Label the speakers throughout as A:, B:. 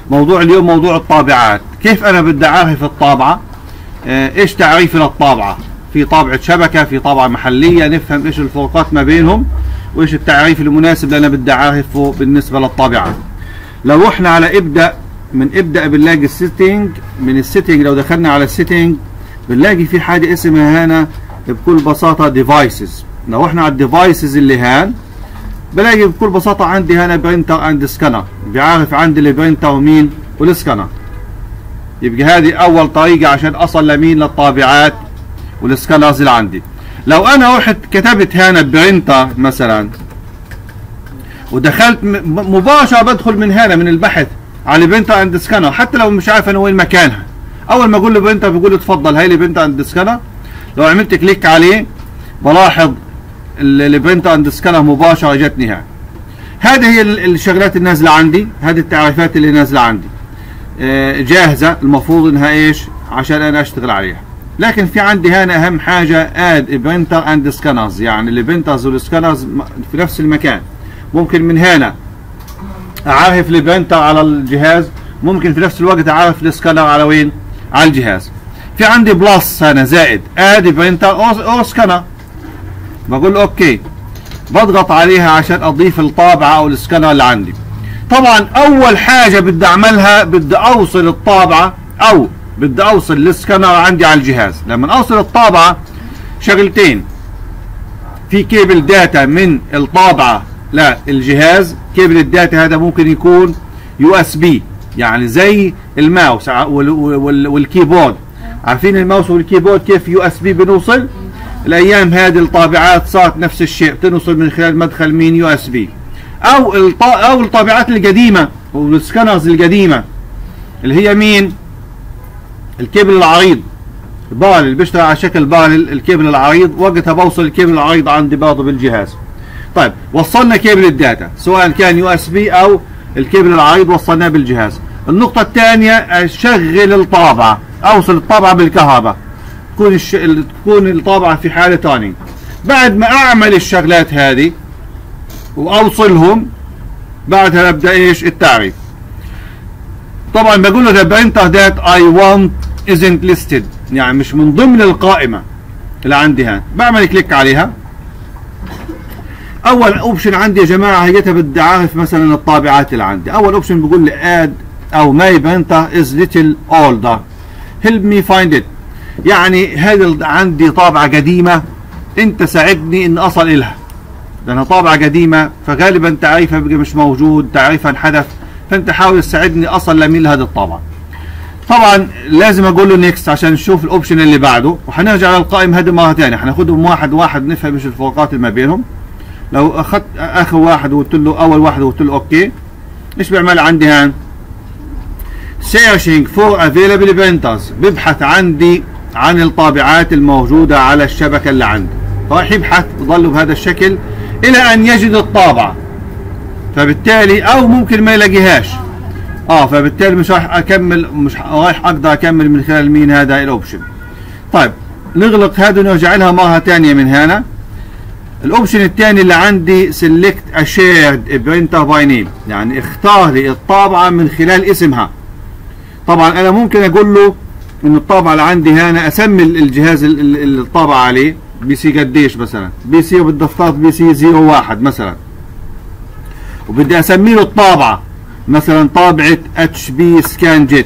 A: موضوع اليوم موضوع الطابعات. كيف انا بدي اعرف الطابعة؟ ايش تعريفي للطابعة؟ في طابعة شبكة، في طابعة محلية، نفهم ايش الفروقات ما بينهم وايش التعريف المناسب اللي انا بدي اعرفه بالنسبة للطابعات. لو رحنا على ابدأ بنلاقي السيتنج. من السيتنج لو دخلنا على السيتنج بنلاقي في حاجة اسمها هنا بكل بساطة ديفايسز. لو رحنا على الديفايسز اللي هان بلاقي بكل بساطة عندي هنا برينتر اند سكانر، بيعرف عندي البرينتر ومين والسكانر. يبقى هذه اول طريقة عشان اصل لمين؟ للطابعات والسكانرز اللي عندي. لو انا رحت كتبت هنا برينتر مثلا ودخلت مباشرة بدخل من هنا من البحث على برينتر اند سكانر، حتى لو مش عارف انا وين مكانها. اول ما اقول له برينتر بيقول لي اتفضل هاي البرينتر اند سكانر. لو عملت كليك عليه بلاحظ البرينتر اند سكانر مباشرة جتني هنا. هذه هي الشغلات النازلة عندي، هذه التعريفات اللي نازلة عندي جاهزة، المفروض انها ايش عشان انا اشتغل عليها. لكن في عندي هنا اهم حاجة اد برينتر اند سكانرز، يعني البرينترز والسكانرز في نفس المكان. ممكن من هنا اعرف البرينتر على الجهاز، ممكن في نفس الوقت اعرف السكانر على وين؟ على الجهاز. في عندي بلس هنا زائد اد برينتر او سكانر، بقول له اوكي، بضغط عليها عشان اضيف الطابعة او السكانر اللي عندي. طبعا اول حاجة بدي اعملها بدي اوصل الطابعة او بدي اوصل السكانر عندي على الجهاز. لما اوصل الطابعة شغلتين، في كيبل داتا من الطابعة للجهاز. كيبل الداتا هذا ممكن يكون يو اس بي، يعني زي الماوس والكيبورد. عارفين الماوس والكيبورد كيف يو اس بي بنوصل؟ الايام هذه الطابعات صارت نفس الشيء، بتنوصل من خلال مدخل مين؟ يو اس بي. او الطابعات القديمه والسكانرز القديمه اللي هي مين؟ الكيبل العريض، بارل اللي بيشتغل على شكل بارل، الكيبل العريض. وقتها بوصل الكيبل العريض عندي برضه بالجهاز. طيب وصلنا كيبل الداتا سواء كان يو اس بي او الكيبل العريض، وصلناه بالجهاز. النقطه الثانيه اشغل الطابعه، اوصل الطابعه بالكهرباء، تكون الطابعه في حاله ثانيه. بعد ما اعمل الشغلات هذه واوصلهم بعدها ابدا ايش؟ التعريف. طبعا بقول له the printer that I want isn't listed، يعني مش من ضمن القائمه اللي عندي هان. بعمل كليك عليها. اول اوبشن عندي يا جماعه هيتها بدي اعرف مثلا الطابعات اللي عندي. اول اوبشن بقول لي اد او my printer is little older help me find it، يعني هذا عندي طابعه قديمه انت ساعدني ان اصل الها، لانها طابعه قديمه فغالبا تعريفها بقى مش موجود، تعريفها انحذف، فانت حاول تساعدني اصل لمين لهذه الطابعه. طبعا لازم اقول له نيكست عشان نشوف الاوبشن اللي بعده، وحنرجع للقائمه هذه مره ثانيه، حناخذهم واحد واحد نفهم ايش الفروقات اللي ما بينهم. لو اخذت اخر واحد وقلت له اول واحد وقلت له اوكي، ايش بيعمل عندي هان؟ searching for available printers، ببحث عندي عن الطابعات الموجوده على الشبكه اللي عندي. راح يبحث يضل بهذا الشكل الى ان يجد الطابعه، فبالتالي او ممكن ما يلاقيهاش، فبالتالي مش راح اكمل، مش راح اقدر اكمل من خلال مين؟ هذا الاوبشن. طيب نغلق هذا ونرجع لها مره ثانيه من هنا. الاوبشن الثاني اللي عندي select a shared printer by name، يعني اختار لي الطابعه من خلال اسمها. طبعا انا ممكن اقول له ان الطابعه اللي عندي هنا اسمي الجهاز اللي الطابعه عليه بي سي قديش مثلا، بي سي وبدي افترض بي سي 01 مثلا، وبدي اسمي له الطابعه مثلا طابعه اتش بي سكان جيت.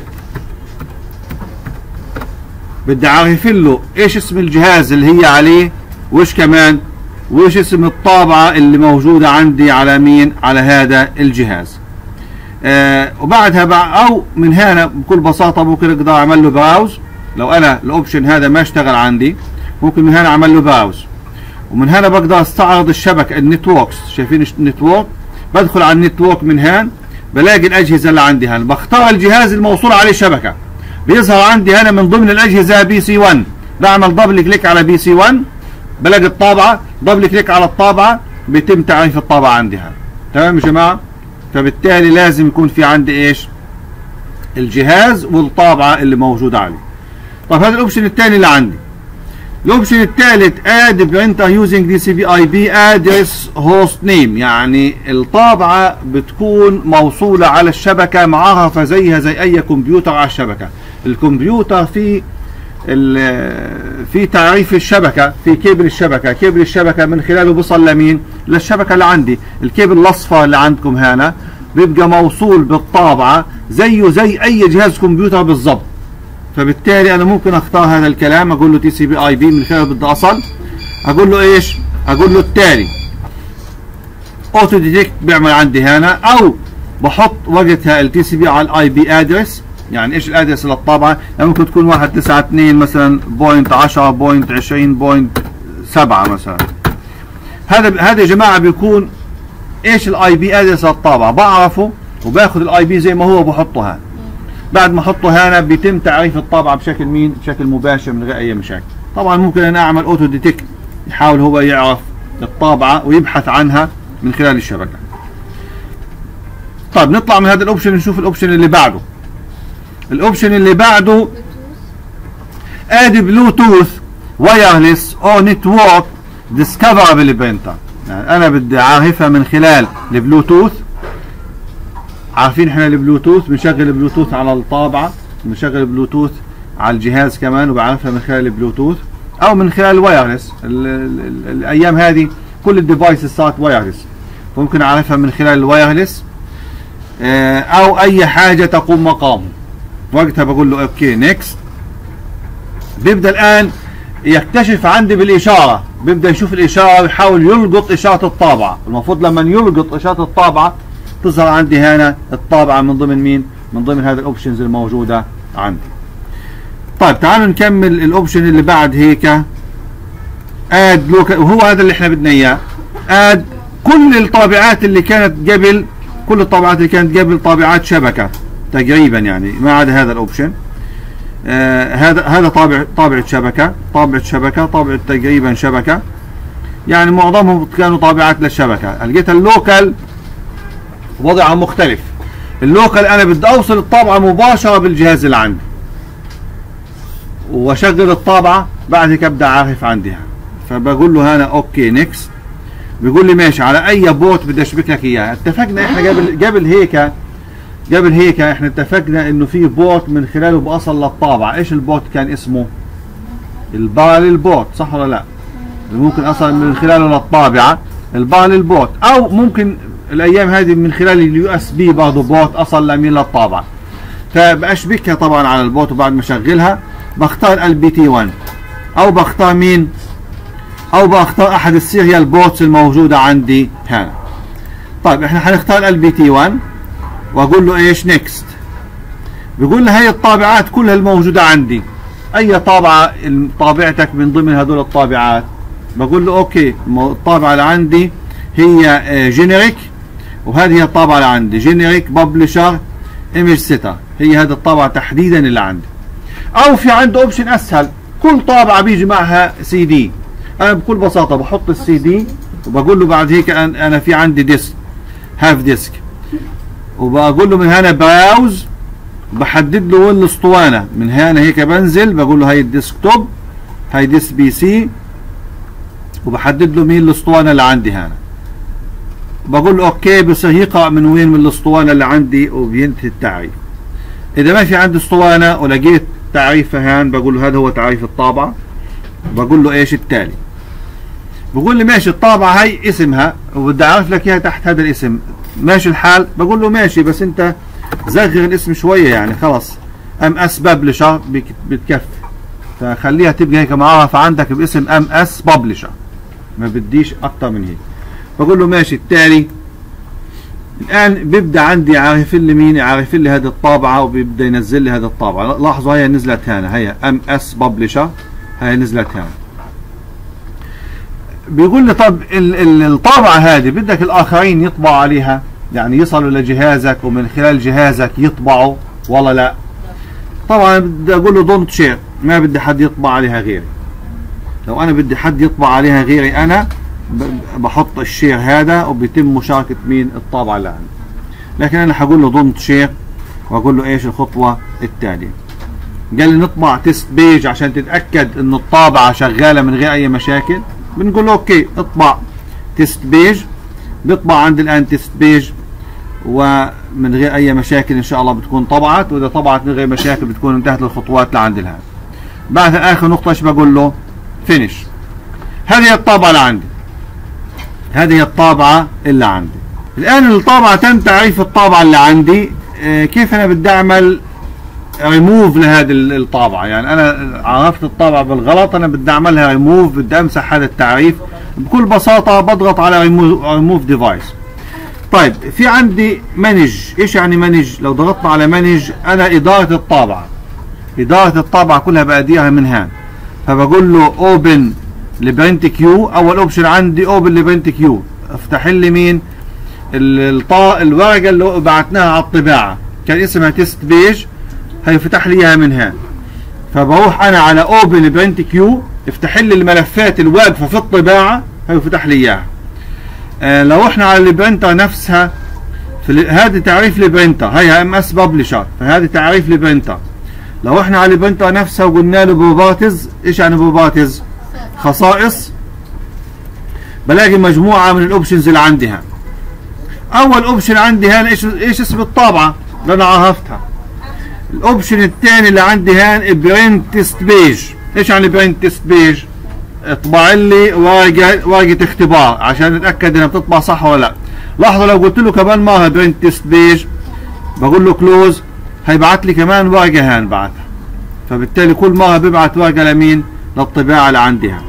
A: بدي اعرف له ايش اسم الجهاز اللي هي عليه، وايش كمان وايش اسم الطابعه اللي موجوده عندي على مين؟ على هذا الجهاز. وبعدها او من هنا بكل بساطه ممكن اقدر اعمل له براوز. لو انا الاوبشن هذا ما اشتغل عندي ممكن من هنا اعمل له براوز، ومن هنا بقدر استعرض الشبكه النتوركس. شايفين النتورك؟ بدخل على النتورك من هنا بلاقي الاجهزه اللي عندي هنا، بختار الجهاز الموصول عليه شبكه، بيظهر عندي هنا من ضمن الاجهزه بي سي 1. بعمل دبل كليك على بي سي 1 بلاقي الطابعه، دبل كليك على الطابعه بيتم تعريف الطابعه عندي هنا. تمام يا جماعه؟ فبالتالي لازم يكون في عندي ايش؟ الجهاز والطابعه اللي موجوده عليه. طيب هذا الاوبشن الثاني اللي عندي. الاوبشن الثالث add printer using DCP/IP address host name، يعني الطابعة بتكون موصولة على الشبكة معرفة زيها زي اي كمبيوتر على الشبكة. الكمبيوتر في تعريف الشبكة، في كيبل الشبكة، كيبل الشبكة من خلاله بيصل لمين؟ للشبكة اللي عندي. الكيبل الاصفر اللي عندكم هنا بيبقى موصول بالطابعة زيه زي اي جهاز كمبيوتر بالضبط. فبالتالي انا ممكن اختار هذا الكلام، اقول له TCP/IP من خلاله بدي اصل، اقول له ايش؟ اقول له التالي اوتو ديتكت بيعمل عندي هنا، او بحط وقتها ال TCP على IP ادرس. يعني ايش الادرس للطابعه؟ يعني ممكن تكون 192 مثلا .10.20.7 مثلا. هذا يا جماعه بيكون ايش الاي بي ادرس للطابعه، بعرفه وباخذ الاي بي زي ما هو بحطه هنا. بعد ما احطه هنا بيتم تعريف الطابعه بشكل مين؟ بشكل مباشر من غير اي مشاكل. طبعا ممكن انا اعمل اوتو ديتكت، يحاول هو يعرف الطابعه ويبحث عنها من خلال الشبكه. طيب نطلع من هذا الاوبشن نشوف الاوبشن اللي بعده. الاوبشن اللي بعده اد بلوتوث وايرلس او نتورك ديسكفربل برينتر، يعني انا بدي اعرفها من خلال البلوتوث. عارفين احنا البلوتوث بنشغل البلوتوث على الطابعه، بنشغل البلوتوث على الجهاز كمان وبعرفها من خلال البلوتوث او من خلال الوايرلس. الايام هذه كل الديفايسز صارت وايرلس، فممكن اعرفها من خلال الوايرلس او اي حاجه تقوم مقامه. وقتها بقول له اوكي نيكست. بيبدا الان يكتشف عندي بالاشاره، بيبدا يشوف الاشاره ويحاول يلقط اشاره الطابعه. المفروض لما يلقط اشاره الطابعه تظهر عندي هنا الطابعه من ضمن مين؟ من ضمن هذه الاوبشنز الموجوده عندي. طيب تعالوا نكمل الاوبشن اللي بعد هيك. اد لوكال، وهو هذا اللي احنا بدنا اياه. اد كل الطابعات اللي كانت قبل، كل الطابعات اللي كانت قبل طابعات شبكه تقريبا، يعني ما عدا هذا الاوبشن. هذا طابعة شبكة، طابعة تقريبا شبكة، يعني معظمهم كانوا طابعات للشبكة. لقيت اللوكال وضعها مختلف. اللوكال انا بدي اوصل الطابعة مباشرة بالجهاز اللي عندي واشغل الطابعة، بعد هيك ابدا اعرف عندها. فبقول له هنا اوكي نيكست. بيقول لي ماشي على اي بورت بدي اشبك لك اياه. اتفقنا احنا قبل هيك احنا اتفقنا انه في بورت من خلاله بأصل للطابعة. ايش البورت كان اسمه؟ البارل بورت، صح ولا لا؟ ممكن اصل من خلاله للطابعة البارل بورت، او ممكن الايام هذه من خلال اليو اس بي برضه بورت اصل لمين؟ للطابعة. فبأشبكها طبعا على البورت، وبعد ما اشغلها بختار LPT1 او بختار مين؟ او بختار احد السيريال بورتس الموجودة عندي هنا. طيب احنا حنختار LPT1 واقول له ايش؟ نيكست. بيقول لي هي الطابعات كلها الموجوده عندي، اي طابعه طابعتك من ضمن هذول الطابعات؟ بقول له اوكي الطابعه اللي عندي هي جينيريك، وهذه هي الطابعه اللي عندي جينيريك ببلشر ايمج سيتر، هي هذه الطابعه تحديدا اللي عندي. او في عنده اوبشن اسهل، كل طابعه بيجي معها سي دي. انا بكل بساطه بحط السي دي وبقول له بعد هيك انا في عندي ديسك، هاف ديسك، وبقول له من هنا براوز، بحدد له وين الاسطوانه. من هنا هيك بنزل بقول له هاي الديسكتوب، هاي ديس بي سي، وبحدد له مين الاسطوانه اللي عندي هنا. بقول له اوكي، بصير يقرا من وين؟ من الاسطوانه اللي عندي، وبينتهي التعريف. اذا ما في عندي اسطوانه ولقيت تعريفها هان بقول له هذا هو تعريف الطابعه. بقول له ايش التالي؟ بقول لي ماشي الطابعه هاي اسمها وبدي اعرف لك اياها تحت هذا الاسم، ماشي الحال؟ بقول له ماشي، بس انت زغر الاسم شويه، يعني خلص MS ببلشر بتكفي، فخليها تبقى هيك معرفه عندك باسم MS ببلشر، ما بديش اكتر من هيك. بقول له ماشي التالي. الان بيبدا عندي يعرف لي مين؟ يعرف لي هذه الطابعه، وبيبدا ينزل لي هذه الطابعه. لاحظوا هي نزلت هنا، هي MS ببلشر، هي نزلت هنا. بيقول لي طب الطابعه هذه بدك الاخرين يطبعوا عليها، يعني يصلوا لجهازك ومن خلال جهازك يطبعوا ولا لا؟ طبعا بدي اقول له دونت شير، ما بدي حد يطبع عليها غيري. لو انا بدي حد يطبع عليها غيري انا بحط الشير هذا وبيتم مشاركه مين؟ الطابعه اللي عندي. لكن انا حقول له دونت شير واقول له ايش الخطوه التاليه. قال لي نطبع تيست بيج عشان تتاكد ان الطابعه شغاله من غير اي مشاكل، بنقول له اوكي اطبع تيست بيج. بيطبع عندي الان تيست بيج ومن غير اي مشاكل ان شاء الله بتكون طبعت، واذا طبعت من غير مشاكل بتكون انتهت الخطوات لعند الان. بعد اخر نقطه ايش بقول له؟ فينيش. هذه هي الطابعه اللي عندي، هذه هي الطابعه اللي عندي. الان الطابعه تم تعريف الطابعه اللي عندي. كيف انا بدي اعمل ريموف لهذه الطابعه؟ يعني انا عرفت الطابعه بالغلط، انا بدي اعملها ريموف، بدي امسح هذا التعريف. بكل بساطه بضغط على ريموف ديفايس. طيب في عندي مانج. ايش يعني مانج؟ لو ضغطنا على مانج انا اداره الطابعه، اداره الطابعه كلها باديها من هان. فبقول له اوبن لبرنت كيو. اول اوبشن عندي اوبن لبرنت كيو، افتح لي مين؟ الورقه اللي بعتناها على الطباعه كان اسمها تيست بيج، هيفتح لي اياها من هان. فبروح انا على اوبن برنت كيو، افتح لي الملفات الواقفه في الطباعه، هيفتح لي اياها. لو احنا على البرنتر نفسها، هذه تعريف لبرنتر، هي ام اس ببلشر، فهذه تعريف لبرنتر. لو احنا على البرنتر نفسها وقلنا له بروبرتيز، ايش يعني بروبرتيز؟ خصائص. بلاقي مجموعه من الاوبشنز اللي عندي هان. اول اوبشن عندي هان ايش اسم الطابعه اللي انا عرفتها. الاوبشن الثاني اللي عندي هان برنت تيست بيج. ايش يعني برنت تيست بيج؟ اطبع لي ورقه اختبار عشان اتاكد انها بتطبع صح ولا لا. لاحظوا لو قلت له كمان مره برنت تيست بيج، بقول له كلوز، هيبعت لي كمان ورقه هان بعتها. فبالتالي كل مره بيبعت ورقه لمين؟ للطباعه اللي عندي هان.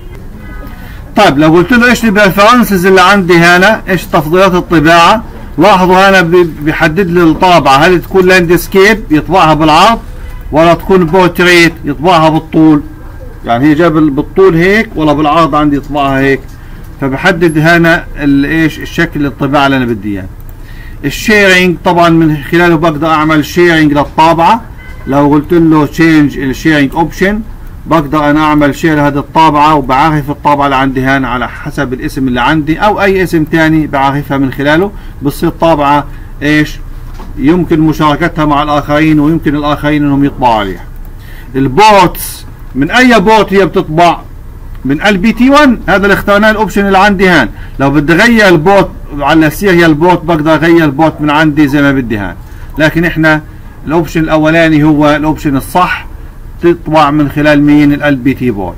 A: طيب لو قلت له ايش البريفرنسز اللي عندي هنا، ايش تفضيلات الطباعه، لاحظوا هنا بيحدد لي الطابعه هل تكون لاندسكيب يطبعها بالعرض ولا تكون بورتريت يطبعها بالطول. يعني هي جاب بالطول هيك ولا بالعرض عندي يطبعها هيك. فبحدد هنا ايش الشكل الطباعه اللي انا بدي اياه. الشيرنج طبعا من خلاله بقدر اعمل شيرنج للطابعه. لو قلت له تشينج الشيرنج اوبشن، بقدر انا اعمل شير لهذه الطابعه وبعرف الطابعه اللي عندي هان على حسب الاسم اللي عندي او اي اسم ثاني بعرفها من خلاله، بتصير طابعه ايش يمكن مشاركتها مع الاخرين ويمكن الاخرين انهم يطبعوا عليها. البورتس، من اي بورت هي بتطبع؟ من LPT1. هذا اللي اخترناه الاوبشن اللي عندي هان. لو بدي اغير البورت على السيريال بورت بقدر اغير البورت من عندي زي ما بدي هان. لكن احنا الاوبشن الاولاني هو الاوبشن الصح، تطبع من خلال مين؟ LPT بورت.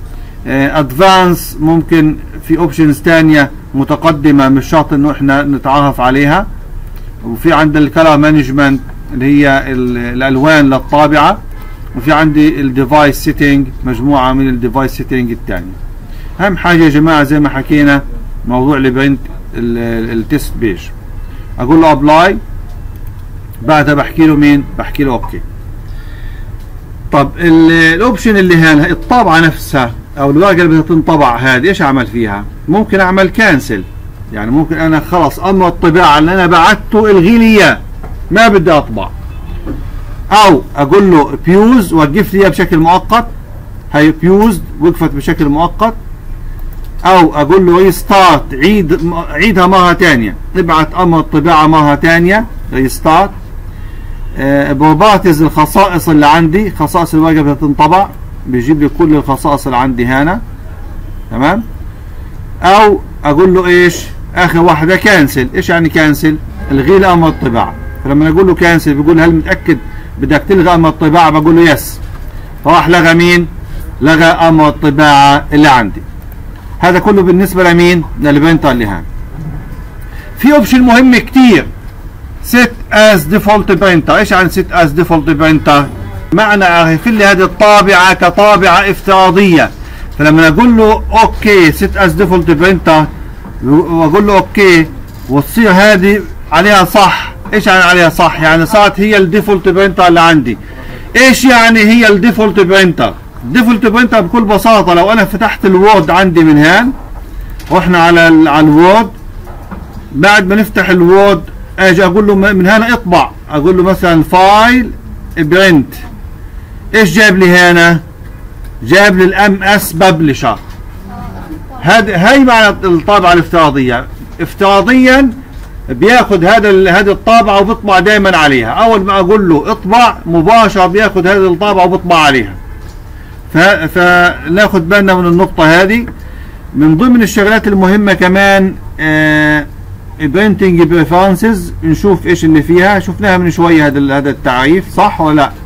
A: ادفانس ممكن في اوبشنز ثانيه متقدمه مش شرط انه احنا نتعرف عليها. وفي عند الكلر مانجمنت اللي هي الالوان للطابعه. وفي عندي الديفايس سيتنج، مجموعه من الديفايس سيتنج الثانيه. اهم حاجه يا جماعه زي ما حكينا موضوع لبرنت التست بيج. اقول له ابلاي، بعدها بحكي له مين؟ بحكي له اوكي. طب الاوبشن اللي هنا الطابعه نفسها او الورقه اللي بدها تنطبع هذه ايش اعمل فيها؟ ممكن اعمل كانسل. يعني ممكن انا خلص امر الطباعه اللي انا بعته الغي لي اياه، ما بدي اطبع. او اقول له بيوز وقف لي اياه بشكل مؤقت، هي بيوزد وقفت بشكل مؤقت. او اقول له ريستارت، عيدها مره ثانيه، ابعت امر الطباعه مره ثانيه ريستارت. بروبرتيز الخصائص اللي عندي، خصائص الورقه بدها تنطبع، بيجيب لي كل الخصائص اللي عندي هنا. تمام. او اقول له ايش؟ اخر واحده كانسل. ايش يعني كانسل؟ الغي لي امر الطباعه. فلما اقول له كانسل بيقول هل متاكد بدك تلغي امر الطباعه؟ بقول له يس. فراح لغى مين؟ لغى امر الطباعه اللي عندي. هذا كله بالنسبه لمين؟ للبرنتر اللي هان. في اوبشن مهم كتير، set as default printer. ايش يعني set as default printer؟ معنى عارف لي هذه الطابعه كطابعه افتراضيه. فلما اقول له اوكي set as default printer واقول له اوكي وتصير هذه عليها صح. ايش يعني عليها صح؟ يعني صارت هي الديفولت برينتر اللي عندي. ايش يعني هي الديفولت برينتر؟ الديفولت برينتر بكل بساطه لو انا فتحت الوورد عندي من هان، واحنا على الوورد، بعد ما نفتح الوورد اجي اقول له من هنا اطبع، اقول له مثلا فايل برنت. ايش جاب لي هنا؟ جاب لي الام اس ببلشر. هاي معنى الطابعه الافتراضيه. افتراضيا بياخد هذه الطابعة وبيطبع دايما عليها. اول ما اقول له اطبع مباشرة بياخد هذه الطابعة وبيطبع عليها. فناخد بالنا من النقطة هذه. من ضمن الشغلات المهمة كمان printing preferences، نشوف ايش اللي فيها، شفناها من شوية هذا التعريف، صح ولا لا؟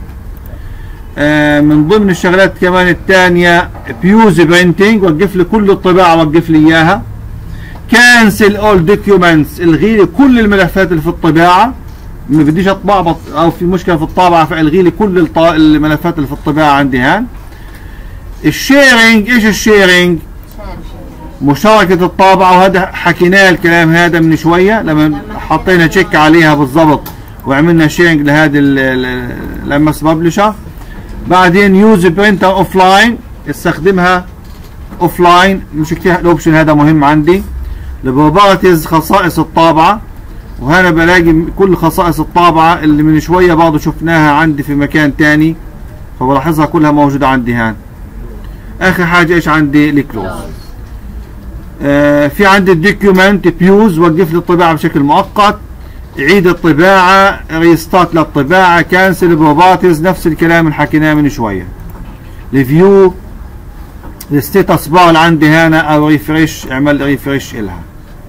A: من ضمن الشغلات كمان الثانية بيوز برينتينج، وقف لي كل الطباعة، وقف لي اياها. كانسل اول دوكيومنتس، الغي لي كل الملفات اللي في الطباعة، ما بديش اطبع او في مشكلة في الطابعة فالغي لي كل الملفات اللي في الطباعة عندي هان. الشيرنج، ايش الشيرنج؟ مشاركة الطابعة، وهذا حكيناه الكلام هذا من شوية لما حطينا تشيك عليها بالضبط وعملنا شيرنج لهذه الامس ببلشر. بعدين يوز برينتر اوف لاين، استخدمها اوف لاين، مش كتير الاوبشن هذا مهم عندي. البروبرتيز، خصائص الطابعة، وهنا بلاقي كل خصائص الطابعة اللي من شوية برضه شفناها عندي في مكان تاني، فبلاحظها كلها موجودة عندي هان. اخر حاجة ايش عندي؟ الكلوز. في عندي الدوكيومنت بيوز، وقف لي الطباعة بشكل مؤقت، عيد الطباعة، ريستارت للطباعة، كانسل بروبرتيز، نفس الكلام اللي حكيناه من شوية. ريفيو الستيتس بار اللي عندي هنا او ريفريش، اعمل ريفريش الها.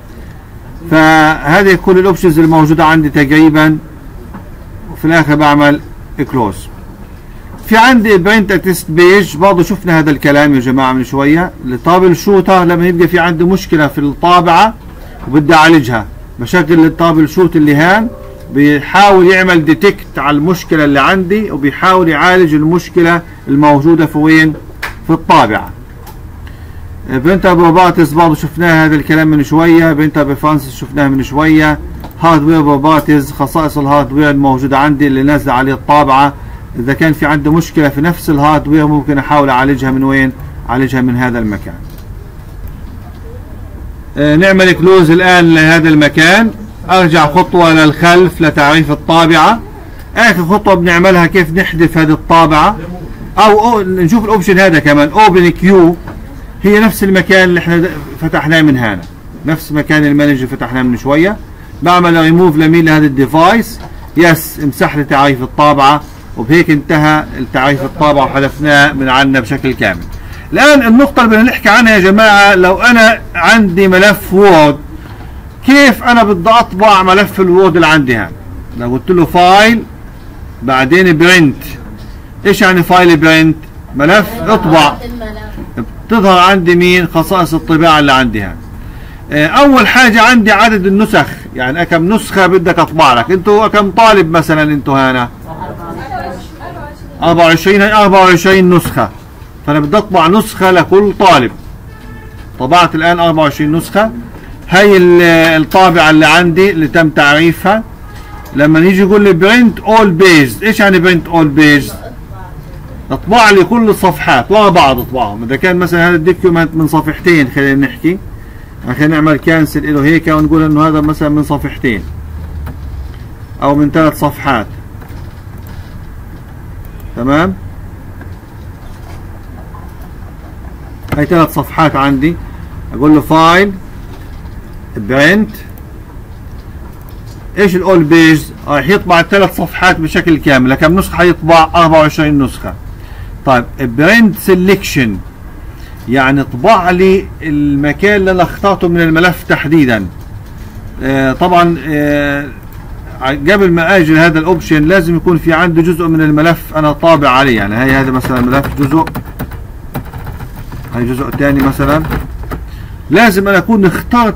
A: فهذه كل الاوبشنز الموجودة عندي تقريبا، وفي الاخر بعمل كلوز. في عندي برنت تيست بيج، برضه شفنا هذا الكلام يا جماعه من شويه. التابل شوتر لما يبقى في عندي مشكله في الطابعه وبدي اعالجها، بشغل التابل شوت اللي هان، بيحاول يعمل ديتكت على المشكله اللي عندي وبيحاول يعالج المشكله الموجوده في وين؟ في الطابعه. برنتر بروبرتيز برضه شفناها هذا الكلام من شويه. برنتر بريفرنسز شفناها من شويه. هاردوير بروبرتيز، خصائص الهاردوير الموجوده عندي اللي نازله عليه الطابعه، إذا كان في عندي مشكلة في نفس الهاردوير ممكن أحاول أعالجها من وين؟ أعالجها من هذا المكان. نعمل كلوز الآن لهذا المكان. أرجع خطوة للخلف لتعريف الطابعة. آخر خطوة بنعملها كيف نحذف هذه الطابعة، أو نشوف الأوبشن هذا كمان. أوبن كيو، هي نفس المكان اللي احنا فتحناه من هنا، نفس مكان المانجر فتحناه من شوية. بعمل ريموف لمين؟ لهذا الديفايس. يس، امسح لي تعريف الطابعة، وبهيك انتهى التعريف الطابعة وحذفناه من عنا بشكل كامل. الآن النقطة اللي بدنا نحكي عنها يا جماعة، لو أنا عندي ملف وورد، كيف أنا بدي أطبع ملف الوورد اللي عندي هذا؟ لو قلت له فايل بعدين برنت، إيش يعني فايل برنت؟ ملف اطبع، بتظهر عندي مين؟ خصائص الطباعة اللي عندي هذا. أول حاجة عندي عدد النسخ، يعني كم نسخة بدك أطبع لك؟ أنتوا كم طالب مثلا أنتوا هنا؟ 24 نسخة، فأنا بدي أطبع نسخة لكل طالب. طبعت الآن 24 نسخة. هي الطابعة اللي عندي اللي تم تعريفها. لما يجي يقول لي برنت اول بيجز، ايش يعني برنت اول بيجز؟ اطبع لي كل الصفحات ورا بعض اطبعهم. إذا كان مثلا هذا الدوكيومنت من صفحتين، خلينا نحكي، خلينا نعمل كانسل له هيك ونقول إنه هذا مثلا من صفحتين أو من 3 صفحات. تمام، هاي 3 صفحات عندي. اقول له فايل برنت، ايش الاول بيج؟ راح يطبع ال3 صفحات بشكل كامل. كم نسخه حيطبع؟ 24 نسخه. طيب برنت سيلكشن، يعني اطبع لي المكان اللي انا اخترته من الملف تحديدا. طبعا قبل ما اجي لهذا الاوبشن لازم يكون في عندي جزء من الملف انا طابع عليه. يعني هذا مثلا ملف جزء، هاي جزء الثاني مثلا. لازم انا اكون اخترت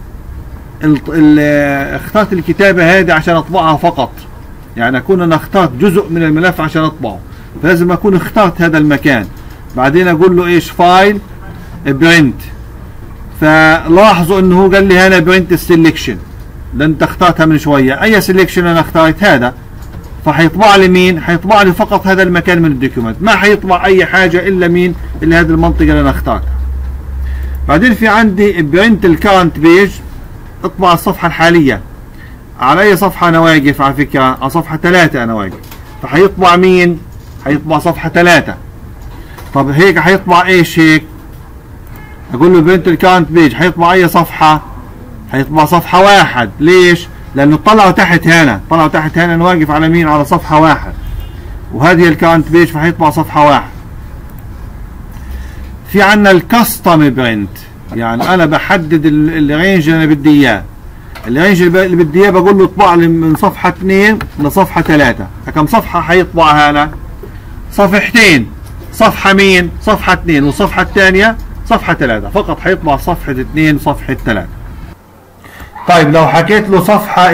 A: الكتابه هذه عشان اطبعها فقط. يعني اكون انا اخترت جزء من الملف عشان اطبعه، فلازم اكون اخترت هذا المكان. بعدين اقول له ايش؟ فايل برنت. فلاحظوا انه هو قال لي هنا برنت سيلكشن، ده انت اخترتها من شويه. اي سيلكشن انا اخترت هذا، فحيطبع لي مين؟ حيطبع لي فقط هذا المكان من الدوكيومنت، ما حيطبع اي حاجه الا مين؟ الا هذه المنطقه اللي انا اخترتها. بعدين في عندي برنت الكارنت بيج، اطبع الصفحه الحاليه. على اي صفحه انا واقف؟ على فكره على صفحه 3 انا واقف، فحيطبع مين؟ حيطبع صفحه 3. طب هيك حيطبع ايش هيك؟ اقول له برنت الكارنت بيج، حيطبع اي صفحه؟ هيطبع صفحة واحد. ليش؟ لأنه طلعوا تحت هنا، طلعوا تحت هنا، أنا واقف على مين؟ على صفحة واحد، وهذه الكارنت بيج فهيطبع صفحة واحد. في عنا الكاستم برنت، يعني أنا بحدد الرينج اللي أنا بدي إياه. الرينج اللي بدي إياه بقول له اطبع لي من صفحة 2 لصفحة 3. كم صفحة هيطبع هنا؟ صفحتين. صفحة مين؟ صفحة 2، والصفحة الثانية صفحة 3. فقط هيطبع صفحة 2 وصفحة 3. طيب لو حكيت له صفحة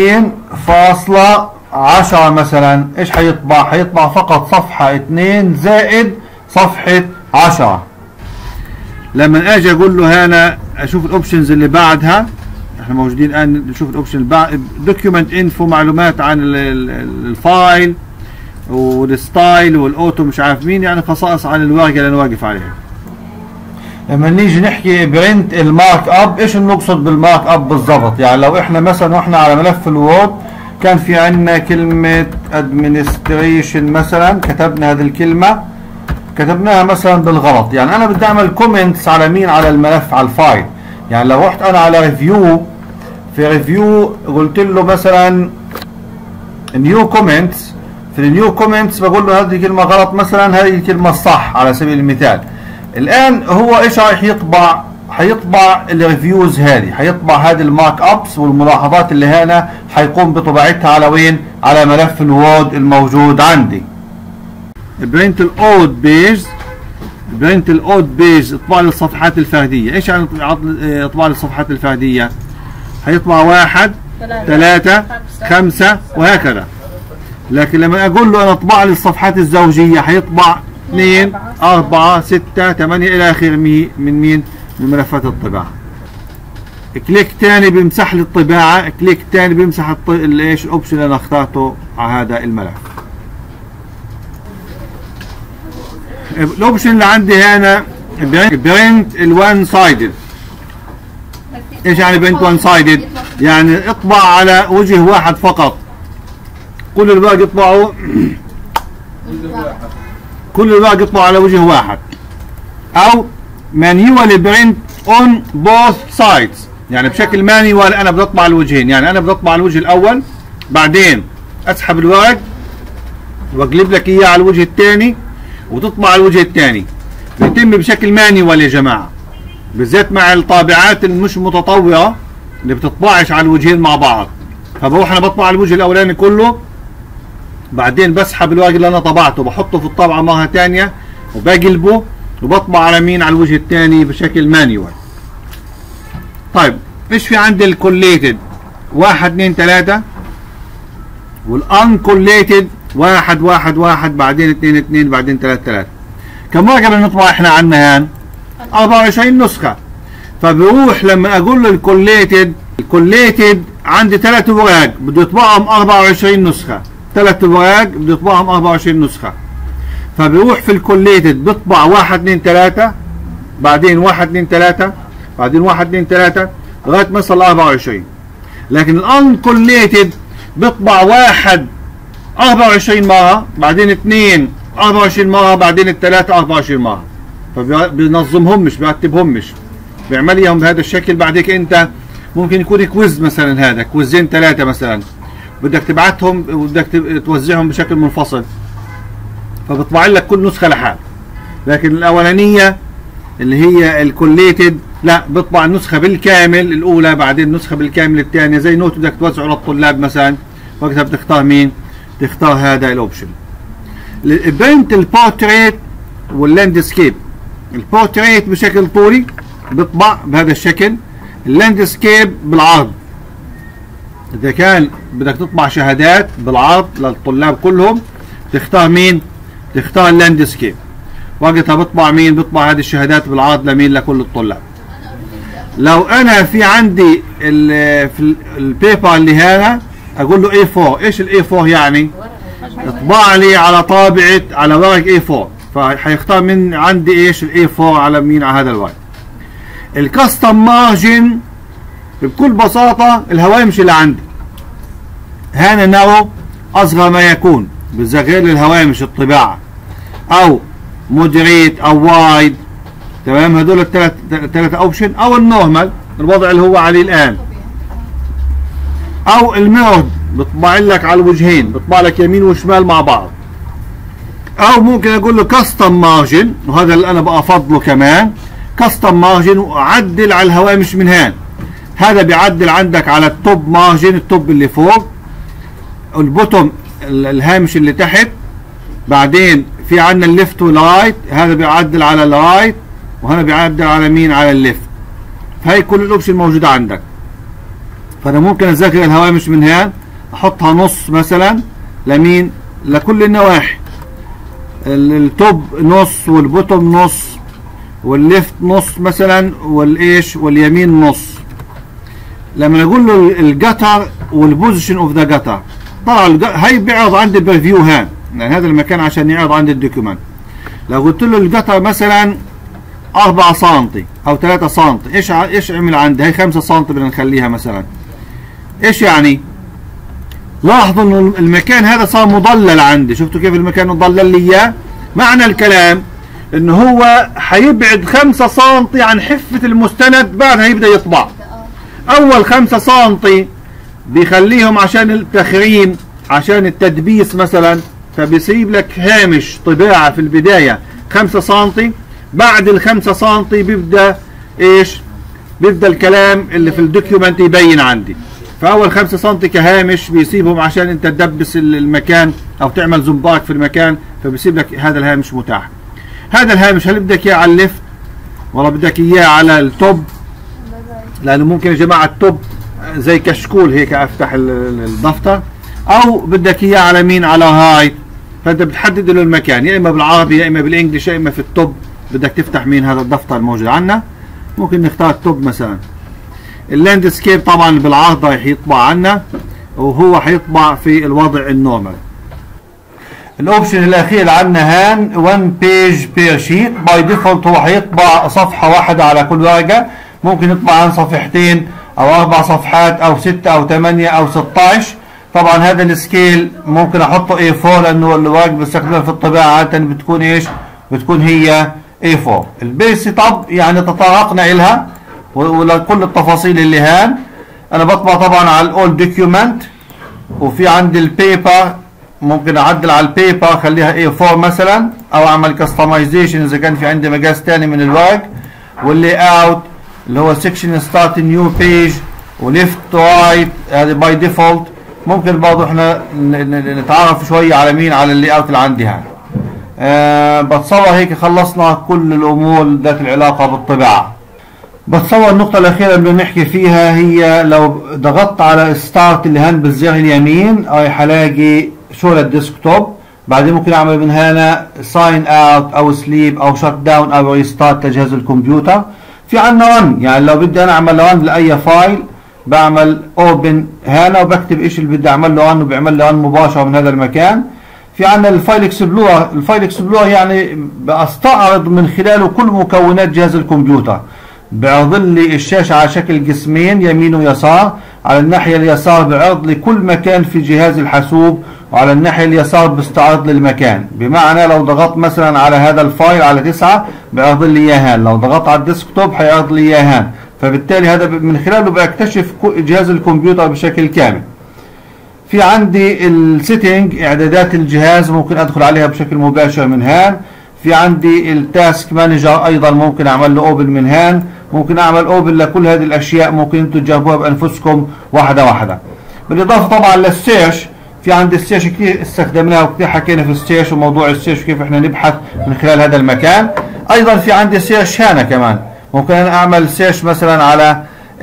A: 2.10 مثلا، ايش هيطبع؟ هيطبع فقط صفحة 2 زائد صفحة 10. لما اجي اقول له هنا اشوف الاوبشنز اللي بعدها، احنا موجودين الان نشوف الاوبشن اللي بعد دوكيومنت انفو، معلومات عن الفايل والستايل والاوتو مش عارف مين، يعني خصائص عن الورقه اللي انا واقف عليها. لما نيجي نحكي برنت المارك اب، ايش نقصد بالمارك اب بالضبط؟ يعني لو احنا مثلا واحنا على ملف الوورد كان في عندنا كلمه ادمنستريشن مثلا، كتبنا هذه الكلمه كتبناها مثلا بالغلط، يعني انا بدي اعمل كومنتس على مين؟ على الملف، على الفايل. يعني لو رحت انا على ريفيو، في ريفيو قلت له مثلا نيو كومنتس، في النيو كومنتس بقول له هذه كلمه غلط مثلا، هذه الكلمه الصح على سبيل المثال. الان هو ايش راح يطبع؟ حيطبع الريفيوز هذه، حيطبع هذه المارك ابس والملاحظات اللي هنا، حيقوم بطباعتها على وين؟ على ملف الوورد الموجود عندي. برنت الاود بيج، برنت الاود بيج اطبع لي الصفحات الفرديه. ايش يعني اطبع لي الصفحات الفرديه؟ هيطبع 1 3 5 وهكذا. لكن لما اقول له انا اطبع لي الصفحات الزوجيه هيطبع 2 4 6 8 الى اخره من مين؟ من ملفات الطباعه. كليك ثاني بيمسح لي الطباعه، كليك ثاني بيمسح ايش؟ الاوبشن اللي انا اخترته على هذا الملف. الاوبشن اللي عندي هنا برنت الوان سايدد. ايش يعني برنت وان سايدد؟ يعني اطبع على وجه واحد فقط، كل الباقي يطبعوا كل الباقي يطبعوا على وجه واحد. او مانيوال برنت اون بوث سايدز، يعني بشكل مانيوال انا بطبع الوجهين، يعني انا بطبع الوجه الاول بعدين اسحب الورق واقلب لك اياه على الوجه الثاني وتطبع على الوجه الثاني. بيتم بشكل مانيوال يا جماعه، بالذات مع الطابعات المش متطوره اللي بتطبعش على الوجهين مع بعض. فبروح انا بطبع على الوجه الاولاني كله، بعدين بسحب الورق اللي انا طبعته بحطه في الطابعه مره ثانيه وبقلبه وبطبع على مين؟ على الوجه الثاني بشكل مانيوال. طيب ايش في عندي؟ الكوليتد 1 2 3، والانكوليتد 1 1 1 بعدين 2 2 بعدين 3 3. كم ورقه بدنا نطبع احنا عندنا هان؟ 24 نسخه. فبروح لما اقول له الكوليتد عندي 3 اوراق بده يطبعهم 24 نسخه، 3 اوراق بده يطبعهم 24 نسخه. فبروح في الكوليتد بطبع 1 2 3 بعدين 1 2 3 بعدين 1 2 3 لغايه ما يوصل 24. لكن الانكوليتد بطبع 1 24 مره بعدين 2 24 مره بعدين الثلاثه 24 مره. فبينظمهمش بيرتبهمش بيعمل لهم بهذا الشكل. بعدك انت ممكن يكون كويز مثلا، هذا كويزين 3 مثلا بدك تبعتهم وبدك توزعهم بشكل منفصل، فبطبع لك كل نسخه لحال. لكن الاولانيه اللي هي الكوليتد لا، بطبع النسخه بالكامل الاولى بعدين النسخه بالكامل الثانيه، زي نوت بدك توزعه للطلاب مثلا، وقتها بتختار مين؟ تختار هذا الاوبشن. برنت البورتريت واللاندسكيب. البورتريت بشكل طولي بطبع بهذا الشكل، اللاندسكيب بالعرض. اذا كان بدك تطبع شهادات بالعرض للطلاب كلهم تختار مين؟ تختار اللاندسكيب. وقتها بطبع مين؟ بطبع هذه الشهادات بالعرض لمين؟ لكل الطلاب. لو انا في عندي في البيبر اللي هنا اقول له A4. ايش ال A4 يعني؟ اطبع لي على طابعه على ورق A4، فحيختار من عندي ايش؟ ال A4 على مين؟ على هذا الورق. الكاستم مارجن بكل بساطه الهوامش اللي عندي هنا نارو اصغر ما يكون بصغير الهوامش الطباعه، او مودريت او وايد، تمام؟ هذول الثلاثه اوبشن، او النورمال الوضع اللي هو عليه الآن، أو الميرد بيطبع لك على الوجهين، بيطبع لك يمين وشمال مع بعض. أو ممكن أقول له كاستم مارجن، وهذا اللي أنا بفضله كمان، كاستم مارجن، وعدل على الهوامش من هان. هذا بيعدل عندك على التوب مارجن، التوب اللي فوق، البوتوم الهامش اللي تحت. بعدين في عندنا الليفت والرايت، هذا بيعدل على الرايت، وهنا بيعدل على مين؟ على الليفت. فهي كل الاوبشن موجوده عندك. فانا ممكن اذاكر الهوامش من هان، احطها نص مثلا لمين؟ لكل النواحي. التوب نص، والبوتوم نص، والليفت نص مثلا، والايش؟ واليمين نص. لما اقول له الجتر والبوزيشن اوف ذا جتر، طبعا هي بيعرض عندي بريفيو هان، يعني هذا المكان عشان يعرض عندي الدوكيومنت. لو قلت له الجتر مثلا 4 سم او 3 سم، ايش عمل عندي؟ هي 5 سم بدنا نخليها مثلا. ايش يعني؟ لاحظوا انه المكان هذا صار مضلل عندي، شفتوا كيف المكان مضلل لي اياه؟ معنى الكلام انه هو حيبعد 5 سم عن حفة المستند، بعدها يبدأ يطبع. اول 5 سم بيخليهم عشان التخريم، عشان التدبيس مثلا، فبيسيب لك هامش طباعة في البداية 5 سم. بعد ال5 سم بيبدأ ايش؟ بيبدأ الكلام اللي في الدوكيومنت يبين عندي. فاول 5 سم كهامش بيسيبهم عشان انت تدبس المكان او تعمل زنباك في المكان، فبيسيب لك هذا الهامش متاح. هذا الهامش هل بدك اياه على الليفت ولا بدك اياه على التوب؟ لانه ممكن يا جماعه التوب زي كشكول هيك افتح الدفتر، او بدك اياه على مين؟ على هاي. فانت بتحدد له المكان، يا اما بالعربي يا اما بالانجلش يا اما في التوب. بدك تفتح مين؟ هذا الدفتر الموجود عندنا. ممكن نختار التوب مثلا. اللاندسكيب طبعا بالعرض راح يطبع عنا، وهو حيطبع في الوضع النورمال. الاوبشن الاخير اللي عندنا هان 1 بيج بير شيت. باي ديفولت هو حيطبع صفحه واحده على كل ورقه، ممكن يطبع عن صفحتين او 4 صفحات او 6 او 8 او 16. طبعا هذا السكيل ممكن احطه A4 لانه الورق بستخدمها في الطباعه عاده بتكون ايش؟ بتكون هي A4. البيج سيت اب يعني تطرقنا الها ولكل التفاصيل اللي هان. انا بطبع طبعا على الاول دوكيومنت، وفي عندي البيبر ممكن اعدل على البيبر اخليها A4 مثلا، او اعمل كاستمايزيشن اذا كان في عندي مقاس ثاني من الورق. واللي اوت اللي هو سكشن ستارت نيو بيج، وليفت رايت هذه باي ديفولت. ممكن برضه احنا نتعرف شويه على مين؟ على اللي اوت اللي عندي هان. بتصور هيك خلصنا كل الامور ذات العلاقه بالطباعه. بتصور النقطة الأخيرة اللي بنحكي فيها هي لو ضغطت على ستارت اللي هان بالزر اليمين راح الاقي شو للديسكتوب. بعدين ممكن اعمل من هنا ساين اوت او سليب او شت داون او ريستارت لجهاز الكمبيوتر. في عندنا رن، يعني لو بدي انا اعمل رن لاي فايل بعمل اوبن هنا وبكتب ايش اللي بدي اعمل له رن، وبيعمل لي رن مباشرة من هذا المكان. في عندنا الفايل اكسبلورر. الفايل اكسبلورر يعني بستعرض من خلاله كل مكونات جهاز الكمبيوتر. بيعرض لي الشاشة على شكل قسمين يمين ويسار. على الناحية اليسار بيعرض لي كل مكان في جهاز الحاسوب، وعلى الناحية اليسار بيستعرض لي المكان. بمعنى لو ضغطت مثلا على هذا الفايل على 9 بيعرض لي اياه هان، لو ضغطت على الديسكتوب حيعرض لي اياه هان. فبالتالي هذا من خلاله بكتشف جهاز الكمبيوتر بشكل كامل. في عندي السيتنج اعدادات الجهاز ممكن ادخل عليها بشكل مباشر من هان. في عندي التاسك مانجر ايضا ممكن اعمل له اوبن من هان. ممكن اعمل اوبن لكل هذه الاشياء، ممكن انتم تجربوها بانفسكم واحده واحده. بالاضافه طبعا للسيرش، في عندي السيرش كثير استخدمناه وكثير حكينا في السيرش وموضوع السيرش كيف احنا نبحث من خلال هذا المكان. ايضا في عندي سيرش هنا كمان، ممكن انا اعمل سيرش مثلا على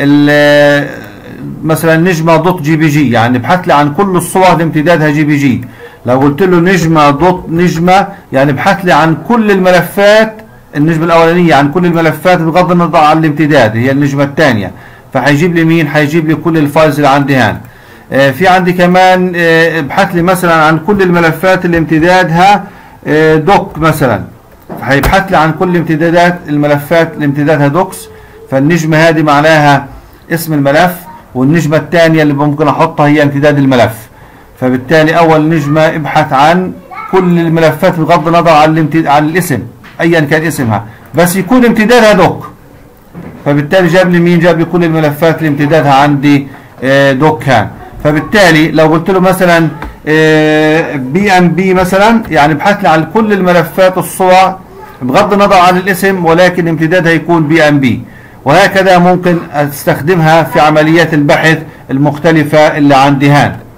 A: مثلا نجمه دوت جي بي جي، يعني بحث لي عن كل الصور اللي امتدادها جي بي جي. لو قلت له نجمه دوت نجمه يعني بحث لي عن كل الملفات، النجمه الاولانيه عن كل الملفات بغض النظر عن الامتداد، هي النجمه الثانيه. فحيجيب لي مين؟ حيجيب لي كل الفايلز اللي عندي هان. في عندي كمان ابحث لي مثلا عن كل الملفات اللي امتدادها دوك مثلا، فحيبحث لي عن كل امتدادات الملفات اللي امتدادها دوكس. فالنجمه هذه معناها اسم الملف، والنجمه الثانيه اللي ممكن احطها هي امتداد الملف. فبالتالي اول نجمه ابحث عن كل الملفات بغض النظر عن الاسم ايا كان اسمها، بس يكون امتدادها دوك. فبالتالي جاب لي مين؟ جاب لي كل الملفات اللي امتدادها عندي دوكان. فبالتالي لو قلت له مثلا بي ام بي مثلا، يعني ابحث لي عن كل الملفات الصور بغض النظر عن الاسم، ولكن امتدادها يكون بي ام بي. وهكذا ممكن استخدمها في عمليات البحث المختلفة اللي عندي هان.